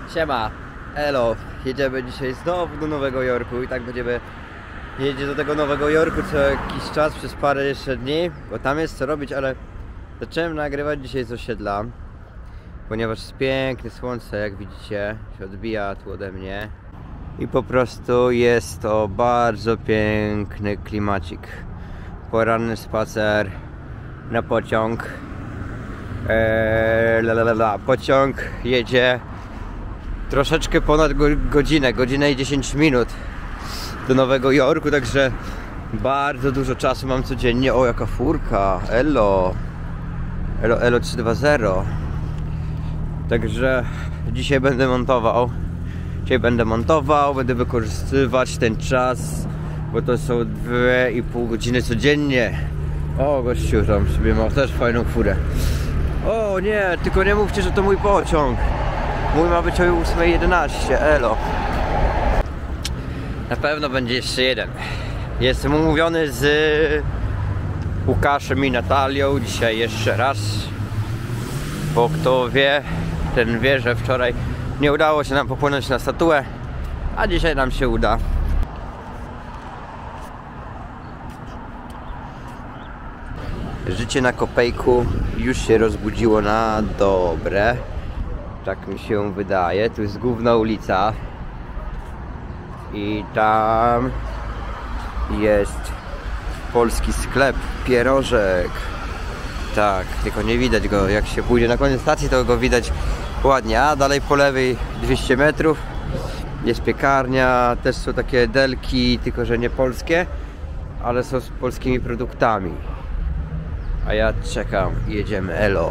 Siema, elo, jedziemy dzisiaj znowu do Nowego Jorku i tak będziemy jeździć do tego Nowego Jorku co jakiś czas, przez parę jeszcze dni, bo tam jest co robić, ale zacząłem nagrywać dzisiaj z osiedla, ponieważ jest piękne słońce, jak widzicie, się odbija tu ode mnie i po prostu jest to bardzo piękny klimacik. Poranny spacer na pociąg. Pociąg jedzie troszeczkę ponad godzinę i 10 minut do Nowego Jorku, także bardzo dużo czasu mam codziennie. O, jaka furka, elo 320. Także dzisiaj będę montował, będę wykorzystywać ten czas, bo to są 2,5 godziny codziennie. O, gościu tam sobie ma też fajną furę. O nie, tylko nie mówcie, że to mój pociąg. Mój ma być o 8:11, elo. Na pewno będzie jeszcze jeden. Jestem umówiony z Łukaszem i Natalią dzisiaj jeszcze raz. Bo kto wie, ten wie, że wczoraj nie udało się nam popłynąć na statuę, a dzisiaj nam się uda. Życie na Kopejku już się rozbudziło na dobre. Tak mi się wydaje. Tu jest główna ulica i tam jest polski sklep pierożek. Tak, tylko nie widać go. Jak się pójdzie na koniec stacji, to go widać ładnie. A dalej po lewej 200 metrów jest piekarnia. Też są takie delki, tylko że nie polskie, ale są z polskimi produktami. A ja czekam i jedziemy, elo.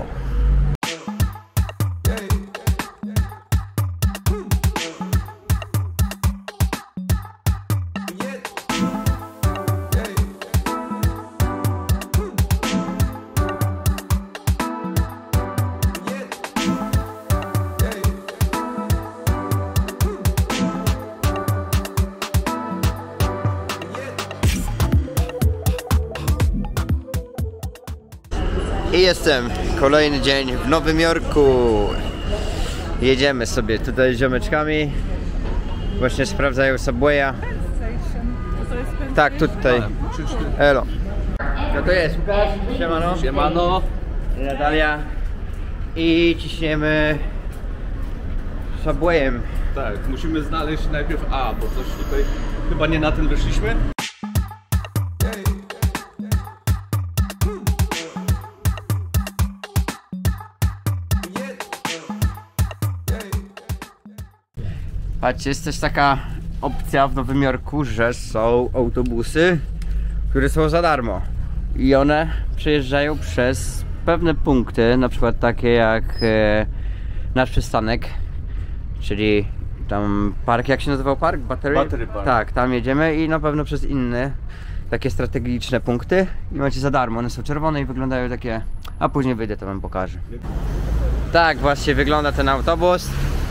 I jestem, kolejny dzień w Nowym Jorku. Jedziemy sobie tutaj z ziomeczkami. Właśnie sprawdzają Subwaya. Tak, tutaj. Elo. No to jest Łukasz, siemano. Siemano. Natalia. I ciśniemy Subwayem. Tak, musimy znaleźć najpierw A, bo coś tutaj chyba nie na ten wyszliśmy. Patrzcie, jest też taka opcja w Nowym Jorku, że są autobusy, które są za darmo i one przejeżdżają przez pewne punkty, na przykład takie jak nasz przystanek, czyli tam park, jak się nazywał park? Battery Park. Tak, tam jedziemy i na pewno przez inne takie strategiczne punkty i macie za darmo, one są czerwone i wyglądają takie, a później wyjdę, to wam pokażę. Tak właśnie wygląda ten autobus.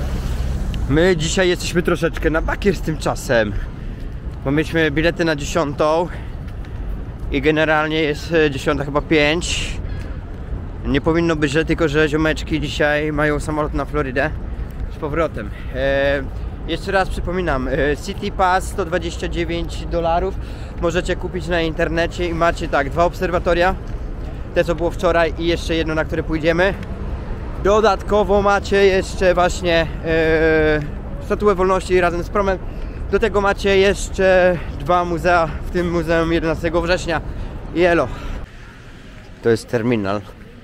My dzisiaj jesteśmy troszeczkę na bakier z tym czasem, bo mieliśmy bilety na 10 i generalnie jest 10 chyba 5. Nie powinno być źle, tylko że ziomeczki dzisiaj mają samolot na Florydę z powrotem. Jeszcze raz przypominam, City Pass $129 możecie kupić na internecie i macie tak, 2 obserwatoria, te co było wczoraj i jeszcze jedno, na które pójdziemy. Dodatkowo macie jeszcze właśnie Statuę Wolności razem z promem. Do tego macie jeszcze 2 muzea, w tym muzeum 11 września i elo. To jest terminal,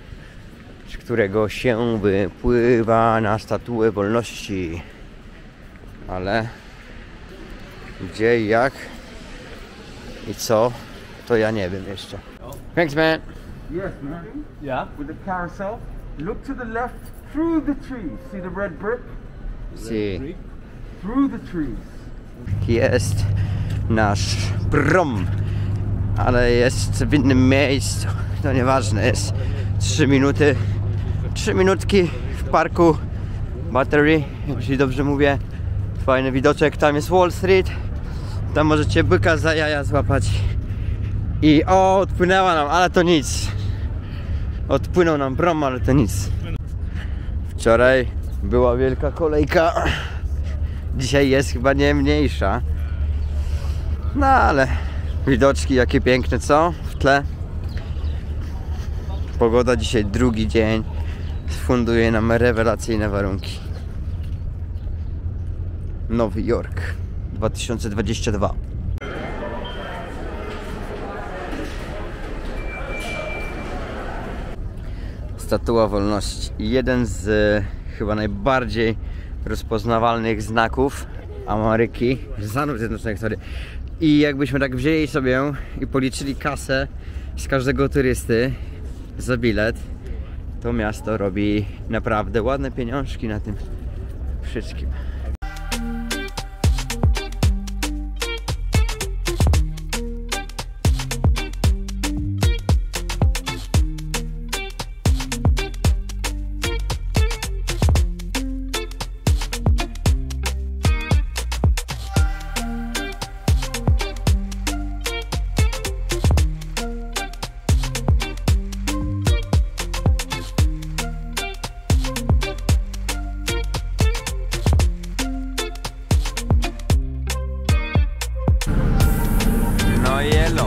z którego się wypływa na Statuę Wolności. Ale gdzie, jak i co, to ja nie wiem jeszcze. Thanks, man. Yes, man. Yeah. With the carousel, look to the left through the trees. See the red brick? See. Through the trees. Jest nasz prom, ale jest w innym miejscu. To nieważne, jest 3 minuty. 3 minutki w parku Battery, jeśli dobrze mówię. Fajny widoczek, tam jest Wall Street. Tam możecie byka za jaja złapać. I o, odpłynęła nam, ale to nic. Odpłynął nam prom, ale to nic. Wczoraj Była wielka kolejka. Dzisiaj jest chyba nie mniejsza. No ale widoczki jakie piękne, co? W tle. Pogoda dzisiaj drugi dzień funduje nam rewelacyjne warunki. Nowy Jork 2022. Statua Wolności. Jeden z chyba najbardziej rozpoznawalnych znaków Ameryki, Stanów Zjednoczonych, sorry. I jakbyśmy tak wzięli sobie i policzyli kasę z każdego turysty za bilet, to miasto robi naprawdę ładne pieniążki na tym wszystkim. No jelo.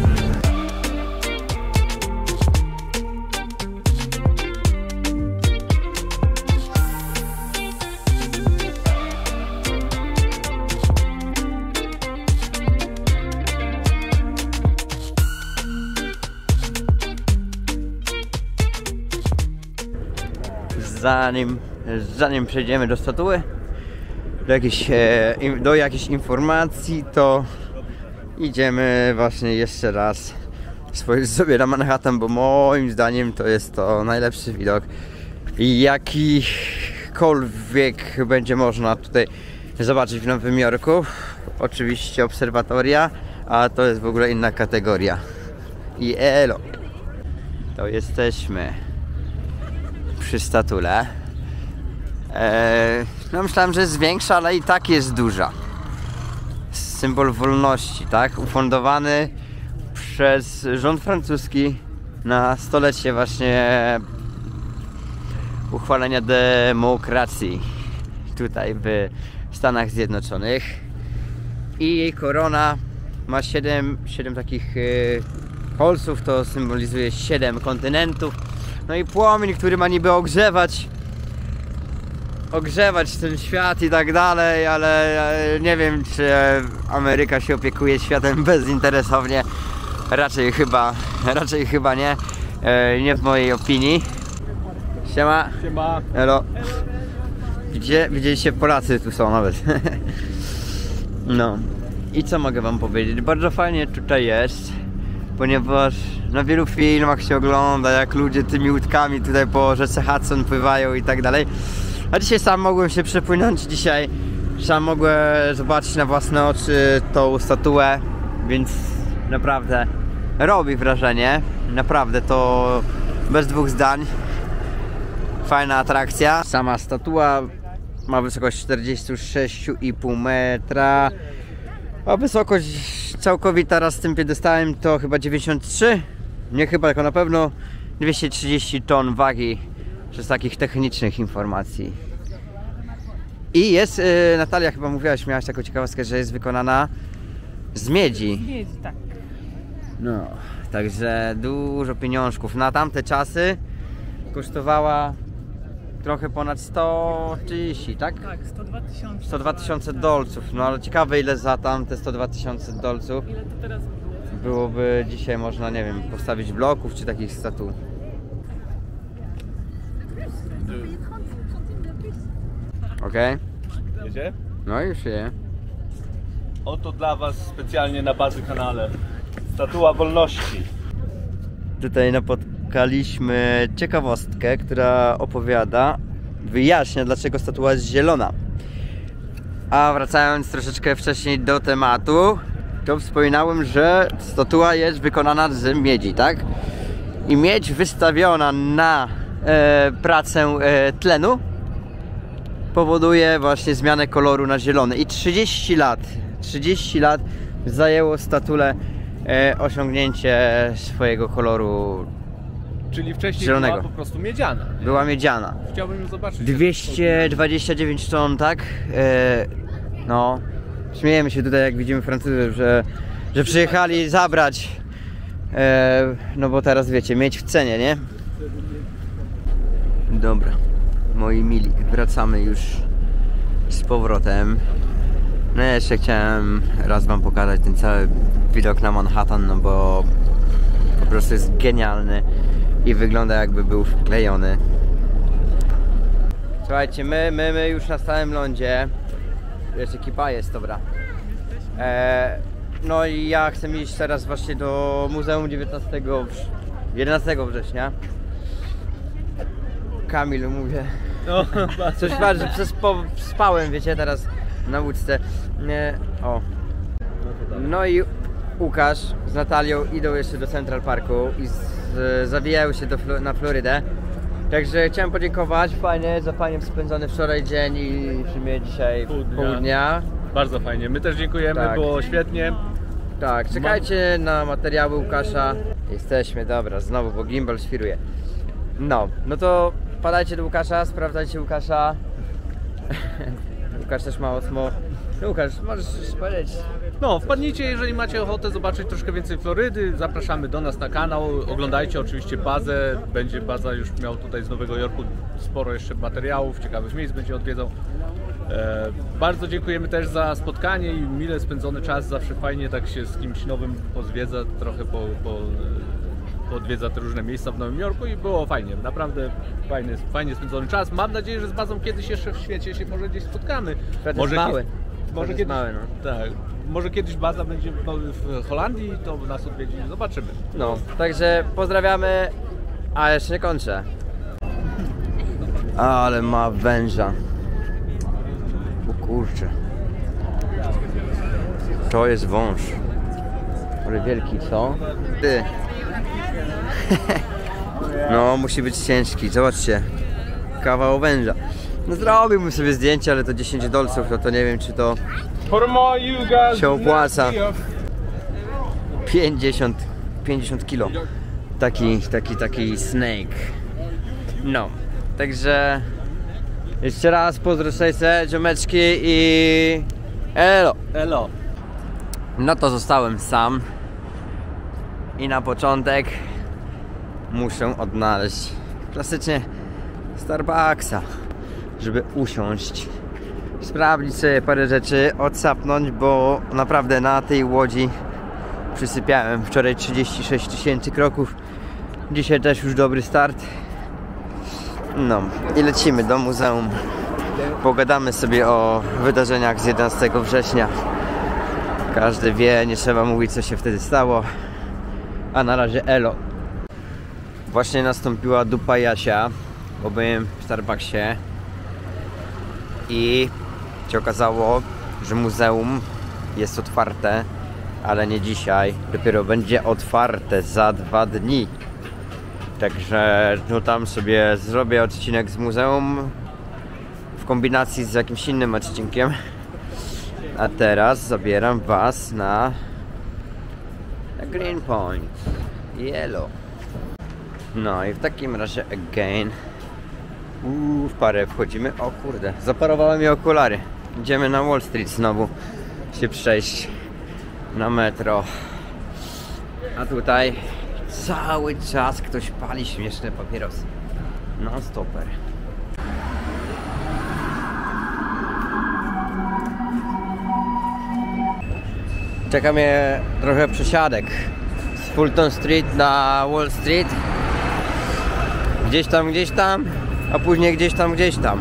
Zanim przejdziemy do statuły, do jakichś informacji, to idziemy właśnie jeszcze raz spojrzeć sobie na Manhattan, bo moim zdaniem to jest to najlepszy widok, jakikolwiek będzie można tutaj zobaczyć w Nowym Jorku. Oczywiście obserwatoria, a to jest w ogóle inna kategoria. I elo, to jesteśmy przy statule. No myślałem, że jest większa, ale i tak jest duża. Symbol wolności, tak? Ufundowany przez rząd francuski na stolecie właśnie uchwalenia demokracji tutaj w Stanach Zjednoczonych. I jej korona ma 7 takich kolców, to symbolizuje 7 kontynentów. No i płomień, który ma niby ogrzewać ten świat i tak dalej, ale nie wiem, czy Ameryka się opiekuje światem bezinteresownie. Raczej chyba nie. Nie w mojej opinii. Siema. Siema. Elo. Widzieliście, Polacy tu są nawet. No. I co mogę wam powiedzieć? Bardzo fajnie tutaj jest, ponieważ na wielu filmach się ogląda, jak ludzie tymi łódkami tutaj po rzece Hudson pływają i tak dalej. A dzisiaj sam mogłem się przepłynąć, sam mogłem zobaczyć na własne oczy tą statuę, więc naprawdę robi wrażenie. Naprawdę to bez dwóch zdań. Fajna atrakcja. Sama statua ma wysokość 46,5 metra, a wysokość całkowita raz z tym piedestałem to chyba 93. Nie chyba, tylko na pewno 230 ton wagi. Z takich technicznych informacji. I jest, Natalia chyba mówiłaś, miałaś taką ciekawostkę, że jest wykonana z miedzi. Z miedzi, tak. No, także dużo pieniążków. Na tamte czasy kosztowała trochę ponad 130, tak? Tak, 102 tysiące. 102 tysiące dolców. No ale ciekawe, ile za tamte 102 tysiące dolców Ile to teraz było? byłoby dzisiaj można, nie wiem, postawić bloków czy takich statu. Okej. Jedzie? No już je. Oto dla was specjalnie na bazy kanale Statua Wolności. Tutaj napotkaliśmy ciekawostkę, która wyjaśnia, dlaczego statua jest zielona. A wracając troszeczkę wcześniej do tematu, to wspominałem, że statua jest wykonana z miedzi, tak? I miedź wystawiona na pracę tlenu powoduje właśnie zmianę koloru na zielony. I 30 lat zajęło statule osiągnięcie swojego koloru Czyli wcześniej Zielonego. była po prostu miedziana. Nie? Była miedziana. Chciałbym ją zobaczyć. 229 ton, tak? No, śmiejemy się tutaj, jak widzimy Francuzów, że przyjechali zabrać. No bo teraz wiecie, mieć w cenie, nie? Dobra, moi mili, wracamy już z powrotem. No jeszcze chciałem raz wam pokazać ten cały widok na Manhattan, no bo po prostu jest genialny i wygląda, jakby był wklejony. Słuchajcie, my już na stałym lądzie. Jeszcze ekipa jest, dobra. No i ja chcę iść teraz właśnie do Muzeum 11 września. Kamil, mówię. No, Coś bardziej, spałem, wiecie, teraz na łódce. O. No i Łukasz z Natalią idą jeszcze do Central Parku i zawijają się na Florydę. Także chciałem podziękować za fajnie spędzony wczoraj dzień i w sumie dzisiaj pół dnia. Bardzo fajnie, my też dziękujemy, Tak. było świetnie. Tak, czekajcie na materiały Łukasza. Jesteśmy, dobra, znowu, bo gimbal świruje. No to padajcie do Łukasza, sprawdzajcie Łukasza. Łukasz też ma osmo. Łukasz, możesz powiedzieć. No, wpadnijcie, jeżeli macie ochotę zobaczyć troszkę więcej Florydy, zapraszamy do nas na kanał, oglądajcie oczywiście bazę, będzie baza, już miał tutaj z Nowego Jorku sporo jeszcze materiałów, ciekawych miejsc będzie odwiedzał. Bardzo dziękujemy też za spotkanie i mile spędzony czas, zawsze fajnie tak się z kimś nowym pozwiedza, trochę odwiedza te różne miejsca w Nowym Jorku i było fajnie, naprawdę fajnie spędzony czas. Mam nadzieję, że z bazą kiedyś jeszcze w świecie się może gdzieś spotkamy. Może mały. Może jest kiedyś, mały, no. tak, może kiedyś baza będzie w Holandii, to nas odwiedzi, zobaczymy. No, także pozdrawiamy, a jeszcze nie kończę. Ale ma węża. O kurczę. To jest wąż. Ale wielki, co? Ty. No, musi być ciężki, zobaczcie. Kawał węża. No zrobiłbym sobie zdjęcie, ale to 10 dolców, to nie wiem, czy to się opłaca. 50 kilo. Taki snake. No, także jeszcze raz pozdro 600, ziomeczki i elo. Elo. No to zostałem sam i na początek muszę odnaleźć klasycznie Starbucksa, żeby usiąść, sprawdzić sobie parę rzeczy, odsapnąć, bo naprawdę na tej łodzi przysypiałem wczoraj 36 000 kroków, dzisiaj też już dobry start. No i lecimy do muzeum, pogadamy sobie o wydarzeniach z 11 września. Każdy wie, nie trzeba mówić, co się wtedy stało. A na razie elo. Właśnie nastąpiła dupa Jasia, bo byłem w Starbucksie i się okazało, że muzeum jest otwarte, ale nie dzisiaj, dopiero będzie otwarte za 2 dni. Także no tam sobie zrobię odcinek z muzeum w kombinacji z jakimś innym odcinkiem. A teraz zabieram was na Green Point Yellow. No i w takim razie again w parę wchodzimy. O kurde, zaparowały mi okulary. Idziemy na Wall Street znowu się przejść na metro. A tutaj cały czas ktoś pali śmieszne papierosy. Non stopper. Czeka mnie trochę przesiadek z Fulton Street na Wall Street. Gdzieś tam, a później gdzieś tam.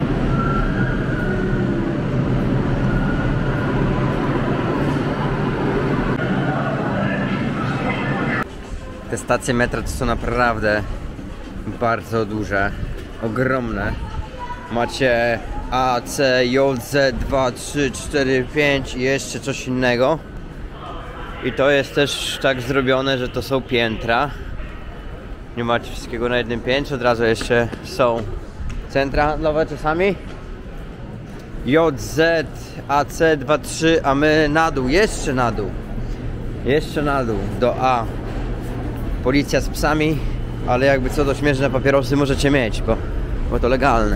Te stacje metra to są naprawdę bardzo duże, ogromne. Macie A, C, J, Z, 2, 3, 4, 5 i jeszcze coś innego. I to jest też tak zrobione, że to są piętra. Nie macie wszystkiego na jednym piętrze, od razu jeszcze są centra handlowe czasami. J, Z, A, C, 2, 3, a my na dół, jeszcze na dół do A. Policja z psami ale jakby co, to śmieszne papierosy możecie mieć, bo to legalne.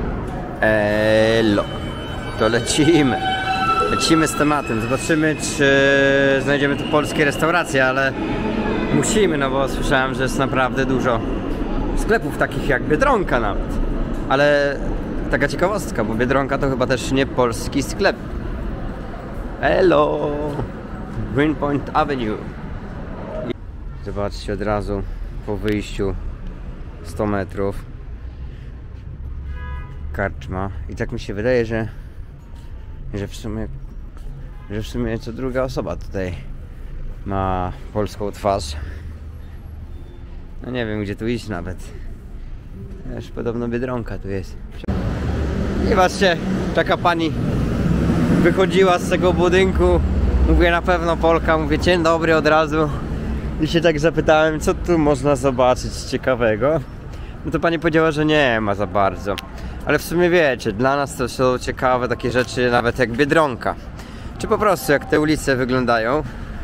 Elo. To lecimy. Lecimy z tematem. Zobaczymy, czy znajdziemy tu polskie restauracje, ale musimy, no bo słyszałem, że jest naprawdę dużo sklepów takich jak Biedronka nawet. Ale taka ciekawostka, bo Biedronka to chyba też nie polski sklep. Hello! Greenpoint Avenue. Zobaczcie, od razu po wyjściu 100 metrów karczma. I tak mi się wydaje, że w sumie co druga osoba tutaj ma polską twarz. No nie wiem, gdzie tu iść nawet. Już podobno Biedronka tu jest. I patrzcie, taka pani wychodziła z tego budynku. Mówię, na pewno Polka. Mówię, dzień dobry od razu. I się tak zapytałem, co tu można zobaczyć ciekawego. No to pani powiedziała, że nie ma za bardzo. Ale w sumie wiecie, dla nas to są ciekawe takie rzeczy, nawet jak Biedronka. Czy po prostu jak te ulice wyglądają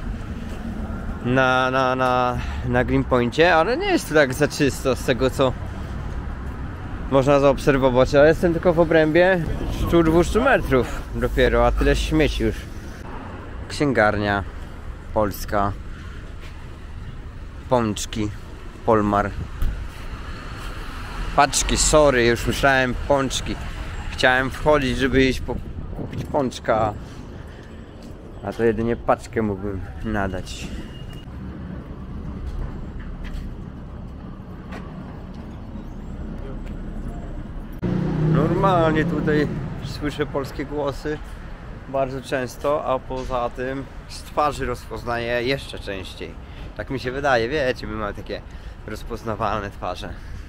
na Greenpoincie, ale nie jest to tak za czysto z tego, co można zaobserwować. Ja jestem tylko w obrębie 100-200 metrów dopiero, a tyle śmieci już. Księgarnia polska, pączki, Polmar. Paczki, sorry, już myślałem pączki. Chciałem wchodzić, żeby iść kupić pączka, a to jedynie paczkę mógłbym nadać. Normalnie tutaj słyszę polskie głosy bardzo często, a poza tym z twarzy rozpoznaję jeszcze częściej. Tak mi się wydaje, wiecie, my mamy takie rozpoznawalne twarze.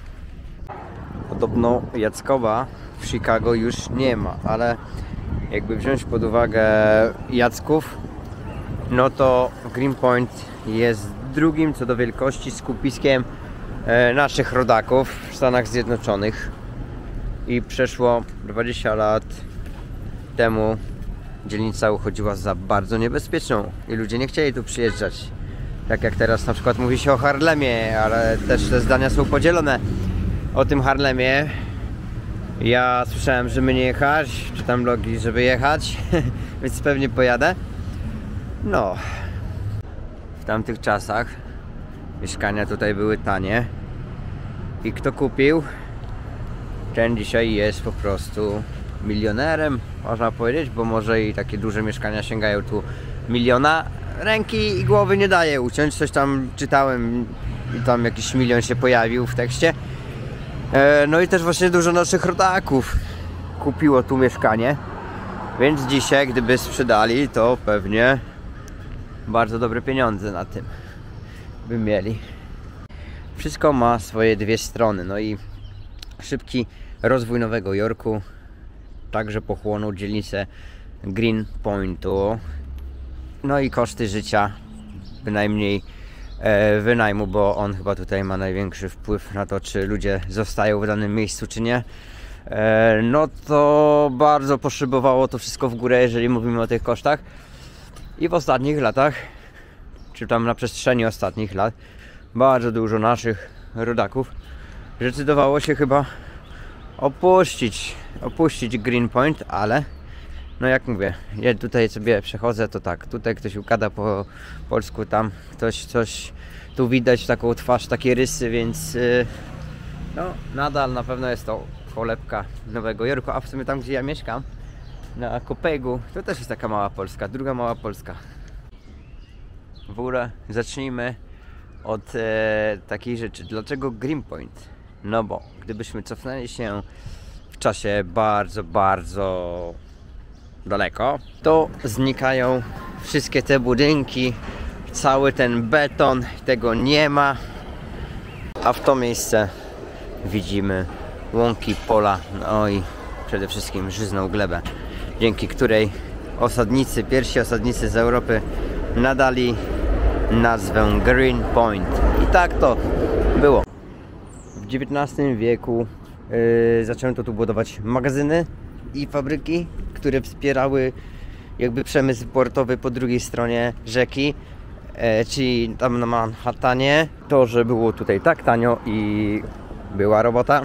Podobno Jackowa w Chicago już nie ma, ale jakby wziąć pod uwagę Jacków, no to Greenpoint jest drugim co do wielkości skupiskiem naszych rodaków w Stanach Zjednoczonych. I przeszło 20 lat temu dzielnica uchodziła za bardzo niebezpieczną i ludzie nie chcieli tu przyjeżdżać. Tak jak teraz na przykład mówi się o Harlemie, ale też te zdania są podzielone o tym Harlemie. Ja słyszałem, żeby nie jechać, czytam blogi, żeby jechać, więc pewnie pojadę. No, w tamtych czasach mieszkania tutaj były tanie i kto kupił, ten dzisiaj jest po prostu milionerem, można powiedzieć, bo może i takie duże mieszkania sięgają tu miliona. Ręki i głowy nie daje uciąć, coś tam czytałem i tam jakiś milion się pojawił w tekście. No i też właśnie dużo naszych rodaków kupiło tu mieszkanie, więc dzisiaj gdyby sprzedali, to pewnie bardzo dobre pieniądze na tym by mieli. Wszystko ma swoje dwie strony, no i szybki rozwój Nowego Jorku także pochłonął dzielnicę Greenpointu. No i koszty życia, bynajmniej wynajmu, bo on chyba tutaj ma największy wpływ na to, czy ludzie zostają w danym miejscu, czy nie. No to bardzo poszybowało to wszystko w górę, jeżeli mówimy o tych kosztach. I w ostatnich latach, czy tam na przestrzeni ostatnich lat, bardzo dużo naszych rodaków zdecydowało się chyba opuścić Greenpoint, ale no jak mówię, ja tutaj sobie przechodzę, to tak, tutaj ktoś układa po polsku, tam ktoś coś, tu widać taką twarz, takie rysy, więc no nadal na pewno jest to kolebka Nowego Jorku, a w sumie tam, gdzie ja mieszkam, na Kopegu, to też jest taka mała Polska, druga mała Polska. W ogóle zacznijmy od takiej rzeczy. Dlaczego Greenpoint? No bo gdybyśmy cofnęli się w czasie bardzo, bardzo daleko, to znikają wszystkie te budynki, cały ten beton, tego nie ma, a w to miejsce widzimy łąki, pola, no i przede wszystkim żyzną glebę, dzięki której osadnicy, pierwsi osadnicy z Europy nadali nazwę Greenpoint. I tak to było. W XIX wieku zaczęto tu budować magazyny i fabryki, które wspierały jakby przemysł portowy po drugiej stronie rzeki. czyli tam na Manhattanie, to, że było tutaj tak tanio i była robota,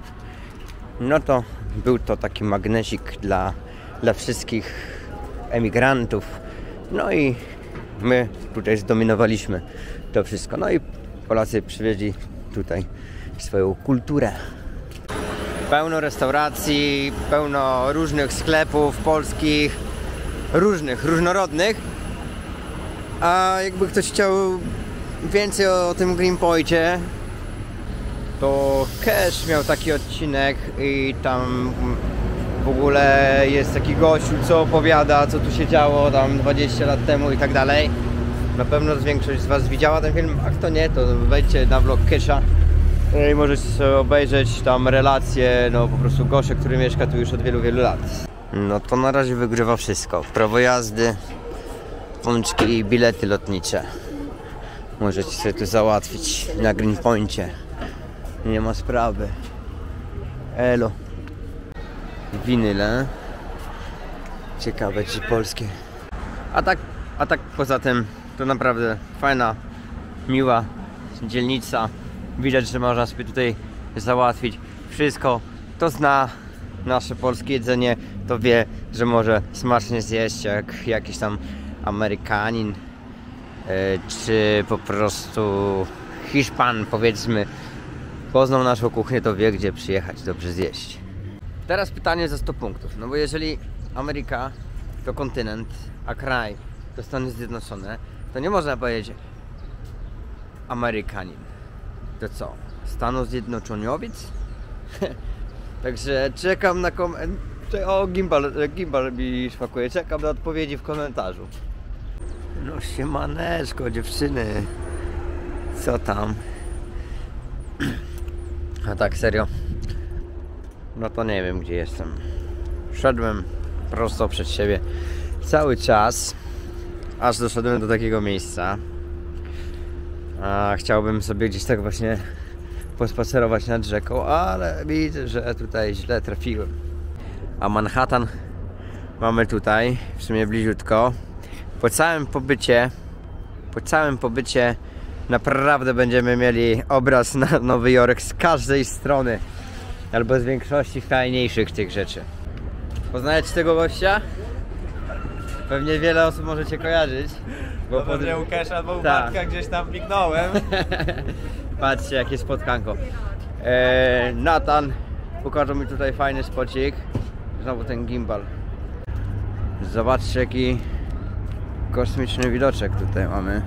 no to był to taki magnesik dla wszystkich emigrantów. No i my tutaj zdominowaliśmy to wszystko. No i Polacy przywieźli tutaj swoją kulturę. Pełno restauracji, pełno różnych sklepów polskich, różnorodnych. A jakby ktoś chciał więcej o tym Greenpoincie, to Cash miał taki odcinek i tam w ogóle jest taki gościu, co opowiada, co tu się działo tam 20 lat temu i tak dalej. Na pewno większość z Was widziała ten film, a kto nie, to wejdźcie na vlog Casha i możecie sobie obejrzeć tam relacje, no po prostu gościa, który mieszka tu już od wielu, wielu lat. No to na razie wygrywa wszystko. Prawo jazdy, pączki i bilety lotnicze. Możecie sobie tu załatwić na Greenpoincie. Nie ma sprawy. Elo. Winyle. Ciekawe czy polskie. A tak poza tym to naprawdę fajna, miła dzielnica. Widać, że można sobie tutaj załatwić wszystko. Kto zna nasze polskie jedzenie, to wie, że może smacznie zjeść jak jakiś tam Amerykanin czy po prostu Hiszpan, powiedzmy. Poznał naszą kuchnię, to wie, gdzie przyjechać dobrze zjeść. Teraz pytanie za 100 punktów. No bo jeżeli Ameryka to kontynent, a kraj to Stany Zjednoczone, to nie można powiedzieć Amerykanin. To co? Stanów Zjednoczeniowic? Także czekam na o, gimbal mi szwakuje. Czekam na odpowiedzi w komentarzu. No siemaneczko dziewczyny. Co tam? A tak serio? No to nie wiem gdzie jestem. Szedłem prosto przed siebie cały czas, aż doszedłem do takiego miejsca. A chciałbym sobie gdzieś tak właśnie pospacerować nad rzeką, ale widzę, że tutaj źle trafiłem. A Manhattan mamy tutaj, w sumie bliziutko. Po całym pobycie naprawdę będziemy mieli obraz na Nowy Jork z każdej strony. Albo z większości fajniejszych tych rzeczy. Poznajecie tego gościa? Pewnie wiele osób możecie kojarzyć. Bo pewnie u Casha albo u Bartka gdzieś tam mignąłem. Patrzcie jakie spotkanko. Nathan pokażą mi tutaj fajny spocik. Znowu ten gimbal. Zobaczcie jaki kosmiczny widoczek tutaj mamy.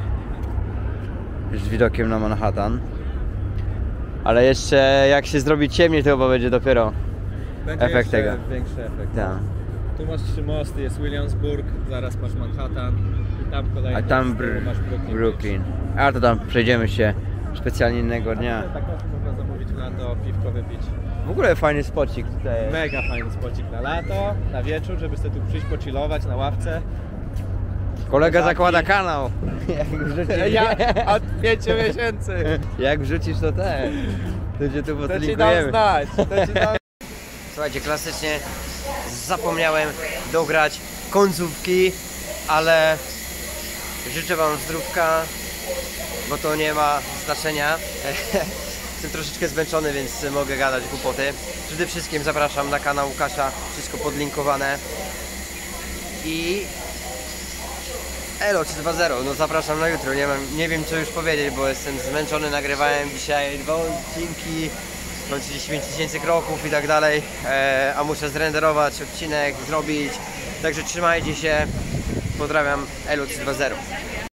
Z widokiem na Manhattan. Ale jeszcze jak się zrobi ciemniej, to chyba będzie dopiero Będzie efekt tego. Większy efekt. Tak. Tu masz 3 mosty, jest Williamsburg, zaraz masz Manhattan i tam kolejny. A tam masz Brooklyn. A to tam przejdziemy się specjalnie innego dnia. Tak można zamówić na to, piwko wypić. W ogóle fajny spocik tutaj. Mega fajny spocik na lato, na wieczór, żeby sobie tu przyjść pochillować na ławce. Kolega zakłada kanał. Jak wrzucisz, Ja od 5 miesięcy. jak wrzucisz to ten. To cię tu To ci dam podlinkujemy. znać. To ci dam... Słuchajcie, klasycznie zapomniałem dograć końcówki, ale życzę wam zdrówka, bo to nie ma znaczenia. Jestem troszeczkę zmęczony, więc mogę gadać głupoty. Przede wszystkim zapraszam na kanał Łukasza, wszystko podlinkowane. I Elo 320, no zapraszam na jutro, nie wiem co już powiedzieć, bo jestem zmęczony, nagrywałem dzisiaj 2 odcinki, mam 35 000 kroków i tak dalej, a muszę zrenderować odcinek, zrobić, także trzymajcie się, pozdrawiam, Elo 320.